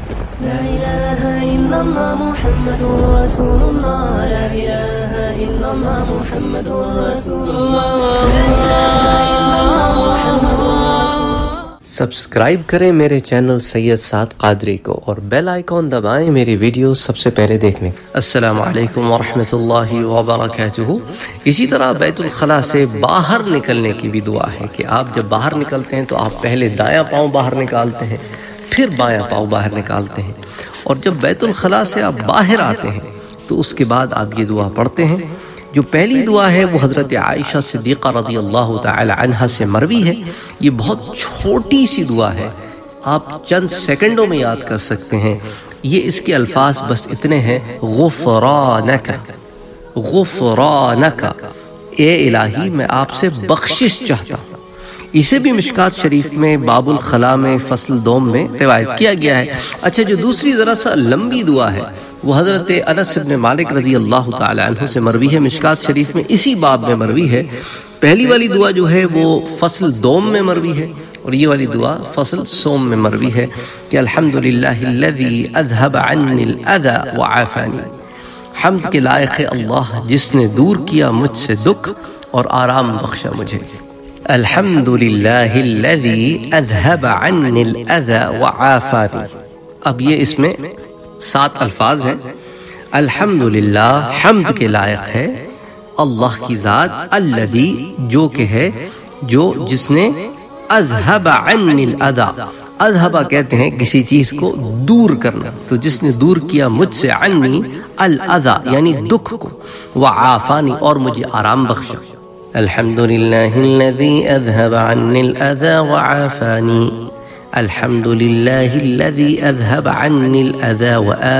لا إله إلا الله محمد رسول الله. لا إله إلا الله محمد رسول الله. لا إله إلا الله محمد رسول الله. سبسکرائب کریں میرے چینل سید سعد قادری کو اور بیل آئیکن دبائیں میری ویڈیو سب سے پہلے دیکھنے. السلام علیکم ورحمۃ اللہ وبرکاتہ. اسی طرح بیت الخلاء سے باہر نکلنے کی بھی دعا ہے کہ آپ جب باہر نکلتے ہیں تو آپ پہلے دایاں پاؤں باہر نکالتے ہیں، پھر بایاں پاؤں باہر نکالتے ہیں، اور جب بیت الخلاء سے آپ باہر آتے ہیں تو اس کے بعد آپ یہ دعا پڑھتے ہیں. جو پہلی دعا ہے وہ حضرت عائشہ صدیقہ رضی اللہ تعالی عنہا سے مروی ہے. یہ بہت چھوٹی سی دعا ہے، آپ چند سیکنڈوں میں یاد کر سکتے ہیں. یہ اس کے الفاظ بس اتنے ہیں: غفرانک غفرانک، اے الہی میں آپ سے بخشش چاہتا ہوں. اسے بھی مشکات شریف میں باب الخلاء میں فصل دوم میں روایت کیا گیا ہے. اچھا، جو دوسری ذرا سا لمبی دعا ہے وہ حضرت انس بن مالک رضی اللہ تعالی عنہ سے مروی ہے، مشکات شریف میں اسی باب میں مروی ہے. پہلی والی دعا جو ہے وہ فصل دوم میں مروی ہے، اور یہ والی دعا فصل سوم میں مروی ہے کہ الحمدللہ الذی اذهب عنی الاذى وعافانی. حمد کے لائق ہے اللہ جس نے دور کیا مجھ سے دکھ اور آرام بخشا مجھے. الحمدللہ الذی اذهب عنی الاذى وعافانی. اب یہ اس میں 7 الفاظ ہیں. الحمدللہ، حمد کے لائق ہے اللہ کی ذات، الذی جو کہ ہے، جو جس نے اذهب عنی الاذى، اذهب کہتے ہیں کسی چیز کو دور کرنا، تو جس نے دور کیا مجھ سے عنی الاذى یعنی دکھ کو، وعافانی اور مجھے آرام بخشا. الحمدللہ الذی اذهب عنی الاذى وعافانی. الحمد لله الذي أذهب عني الأذى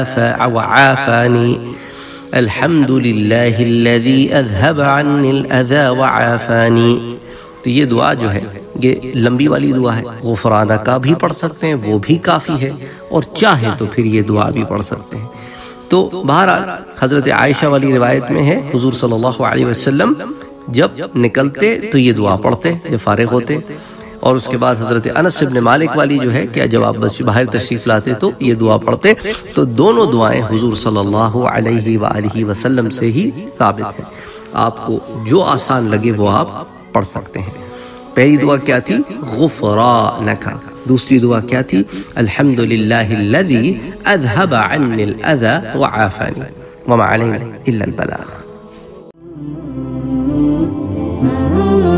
وعافاني. الحمد لله الذي أذهب عني الأذى وعافاني. تو یہ دعا جو ہے یہ لمبی والی دعا ہے. غفرانہ کا بھی پڑھ سکتے ہیں، وہ بھی کافی ہے، اور چاہے تو پھر یہ دعا بھی پڑھ سکتے ہیں. تو بہرحال حضرت عائشہ والی روایت میں ہے حضور صلی اللہ علیہ وسلم جب نکلتے تو یہ دعا پڑھتے جب فارغ ہوتے، اور اس کے بعد حضرت انس بن مالک والی جو ہے کہ جب آپ بس باہر تشریف لاتے تو یہ دعا پڑھتے. تو دونوں دعائیں حضور صلی اللہ علیہ وآلہ وسلم سے ہی ثابت ہیں. آپ کو جو آسان لگے وہ آپ پڑھ سکتے ہیں. پہلی دعا کیا تھی؟ غفرانک. دوسری دعا کیا تھی؟ الحمدللہ الذی اذهب عنی الاذى وعافانی. وما علینا الا البلاغ.